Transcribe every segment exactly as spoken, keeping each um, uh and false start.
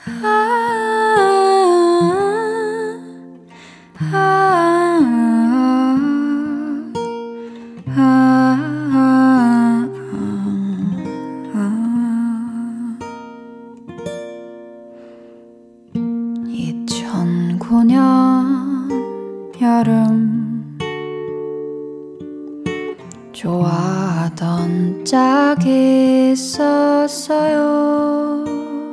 아, 아, 아, 아, 아. 이천구 년 여름 좋아하던 짝이 있었어요.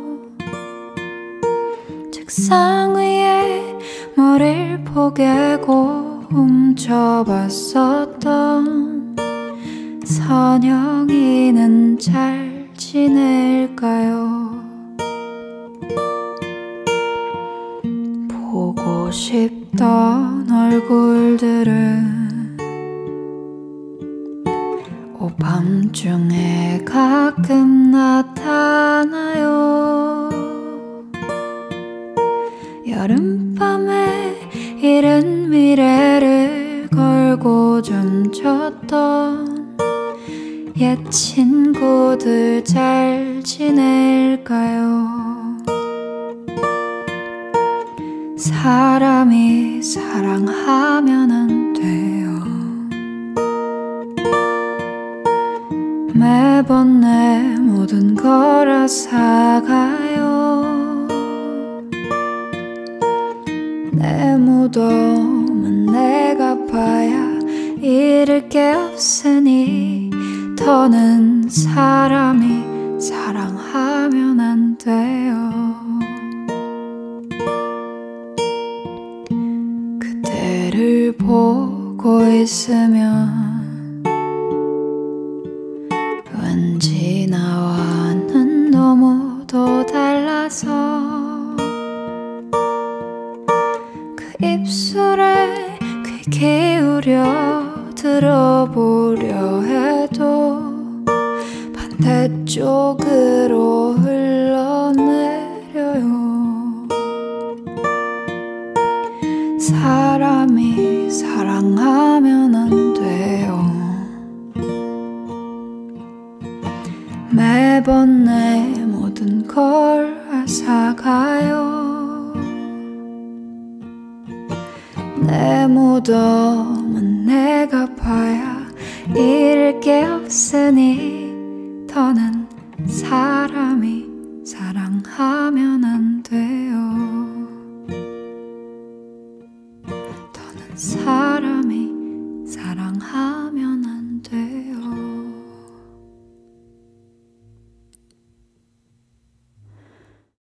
책상 위에 머리를 포개고 훔쳐봤었던 선영이는 잘 지낼까요? 보고 싶던 얼굴들은 오밤중에 가끔 나타나요. 여름밤에 이른 미래를 걸고 춤췄던 옛 친구들 잘 지낼까요? 사람이 사랑하면 안 돼요. 매번 내 모든 걸 앗아가요. 내 무덤은 내가 파야 잃을 게 없으니 더는 사람이 사랑하면 안 돼요. 그대를 보고 있으면 왠지 나와는 너무도 달라서 그 입술에 귀 기울여 들어보려 해도 반대쪽으로 흘러내려요. 사람이 사랑하면 안 돼요. 매번 내 모든 걸 앗아가요. 내 무덤은 내가 파야 잃을 게 없으니 더는 사람이 사랑하면